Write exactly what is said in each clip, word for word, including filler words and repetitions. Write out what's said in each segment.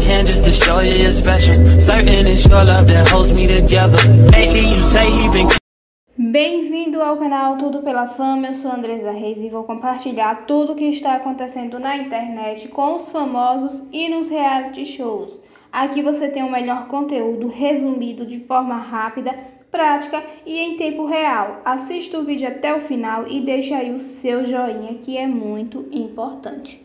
can just to show you you're special. Certain it's your love that holds me together. Lately you say he been. Bem-vindo ao canal Tudo Pela Fama, eu sou Andresa Reis e vou compartilhar tudo o que está acontecendo na internet com os famosos e nos reality shows. Aqui você tem o melhor conteúdo resumido de forma rápida, prática e em tempo real. Assista o vídeo até o final e deixe aí o seu joinha, que é muito importante.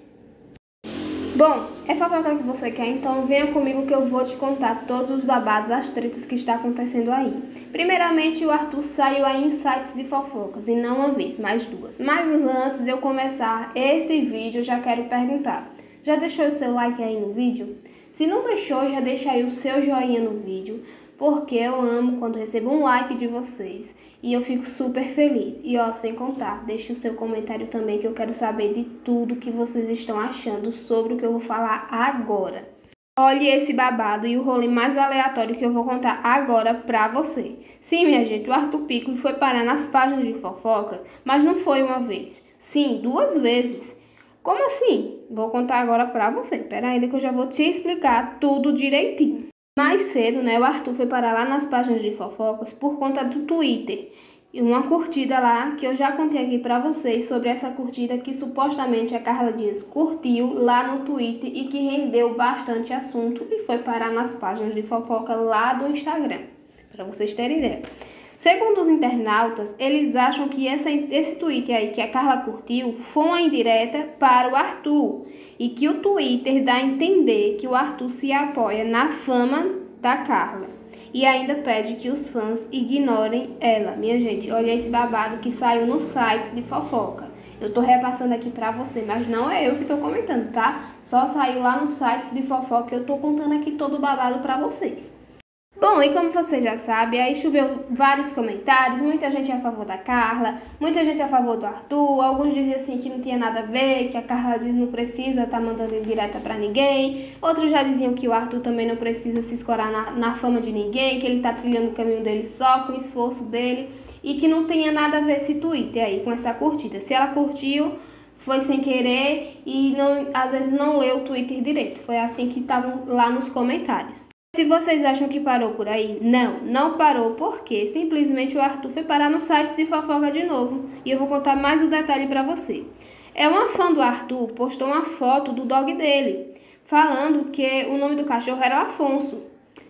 Bom, é fofoca que você quer? Então venha comigo que eu vou te contar todos os babados, as tretas que está acontecendo aí. Primeiramente, o Arthur saiu aí em sites de fofocas, e não uma vez, mas duas. Mas antes de eu começar esse vídeo, eu já quero perguntar, já deixou o seu like aí no vídeo? Se não deixou, já deixa aí o seu joinha no vídeo, porque eu amo quando recebo um like de vocês e eu fico super feliz. E ó, sem contar, deixe o seu comentário também, que eu quero saber de tudo que vocês estão achando sobre o que eu vou falar agora. Olhe esse babado e o rolê mais aleatório que eu vou contar agora pra você. Sim, minha gente, o Arthur Piccolo foi parar nas páginas de fofoca, mas não foi uma vez. Sim, duas vezes. Como assim? Vou contar agora pra você. Pera aí que eu já vou te explicar tudo direitinho. Mais cedo, né, o Arthur foi parar lá nas páginas de fofocas por conta do Twitter. E uma curtida lá, que eu já contei aqui pra vocês sobre essa curtida que supostamente a Carla Dias curtiu lá no Twitter e que rendeu bastante assunto e foi parar nas páginas de fofoca lá do Instagram, pra vocês terem ideia. Segundo os internautas, eles acham que essa, esse tweet aí que a Carla curtiu foi uma indireta para o Arthur e que o Twitter dá a entender que o Arthur se apoia na fama da Carla e ainda pede que os fãs ignorem ela. Minha gente, olha esse babado que saiu nos sites de fofoca. Eu tô repassando aqui pra você, mas não é eu que tô comentando, tá? Só saiu lá nos sites de fofoca, eu tô contando aqui todo o babado pra vocês. Bom, e como você já sabe, aí choveu vários comentários, muita gente a favor da Carla, muita gente a favor do Arthur, alguns diziam assim que não tinha nada a ver, que a Carla diz não precisa estar tá mandando indireta pra ninguém, outros já diziam que o Arthur também não precisa se escorar na, na fama de ninguém, que ele tá trilhando o caminho dele só com o esforço dele e que não tinha nada a ver esse Twitter aí com essa curtida. Se ela curtiu, foi sem querer e não, às vezes não leu o Twitter direito, foi assim que estavam lá nos comentários. Se vocês acham que parou por aí, não, não parou, porque simplesmente o Arthur foi parar no site de fofoca de novo. E eu vou contar mais um detalhe pra você. É uma fã do Arthur, postou uma foto do dog dele, falando que o nome do cachorro era o Afonso.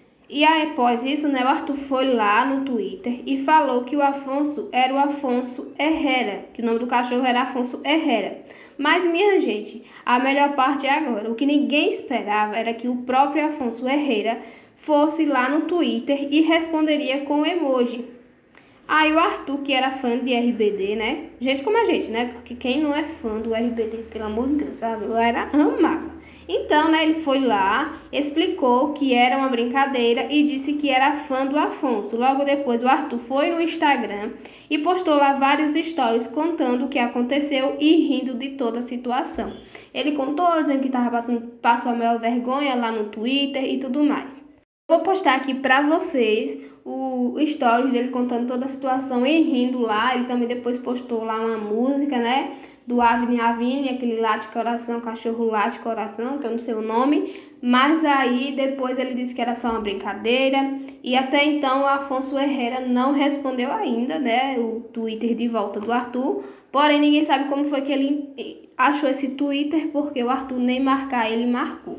E aí, após isso, né, o Arthur foi lá no Twitter e falou que o Afonso era o Afonso Herrera, que o nome do cachorro era Afonso Herrera. Mas, minha gente, a melhor parte é agora. O que ninguém esperava era que o próprio Afonso Herrera fosse lá no Twitter e responderia com emoji. Aí o Arthur, que era fã de R B D, né? Gente como a gente, né? Porque quem não é fã do R B D, pelo amor de Deus, sabe? Eu era amava. Então, né, ele foi lá, explicou que era uma brincadeira e disse que era fã do Afonso. Logo depois, o Arthur foi no Instagram e postou lá vários stories contando o que aconteceu e rindo de toda a situação. Ele contou, dizendo que estava passando, passou a maior vergonha lá no Twitter e tudo mais. Vou postar aqui pra vocês o stories dele contando toda a situação e rindo lá. Ele também depois postou lá uma música, né, do Avni Avni, aquele lá de coração, cachorro lá de coração, que eu não sei o nome. Mas aí depois ele disse que era só uma brincadeira. E até então o Afonso Herrera não respondeu ainda, né, o Twitter de volta do Arthur. Porém, ninguém sabe como foi que ele achou esse Twitter, porque o Arthur nem marcar ele marcou.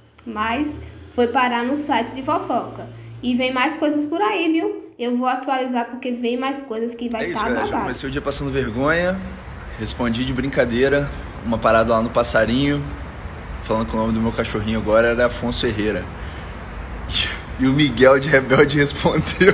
Mas foi parar nos sites de fofoca. E vem mais coisas por aí, viu? Eu vou atualizar porque vem mais coisas que vai estar babado. Já comecei o dia passando vergonha, respondi de brincadeira, uma parada lá no Passarinho, falando que o nome do meu cachorrinho agora era Afonso Herrera. E o Miguel de Rebelde respondeu.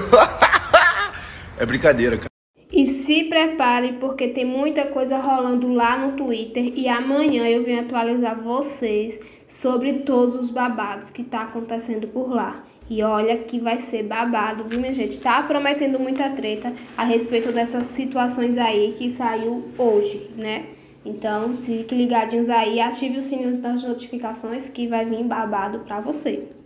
É brincadeira, cara. E se prepare porque tem muita coisa rolando lá no Twitter e amanhã eu venho atualizar vocês sobre todos os babados que tá acontecendo por lá. E olha que vai ser babado, viu, minha gente? Tá prometendo muita treta a respeito dessas situações aí que saiu hoje, né? Então, fiquem ligadinhos aí, ative os sininhos das notificações que vai vir babado pra você.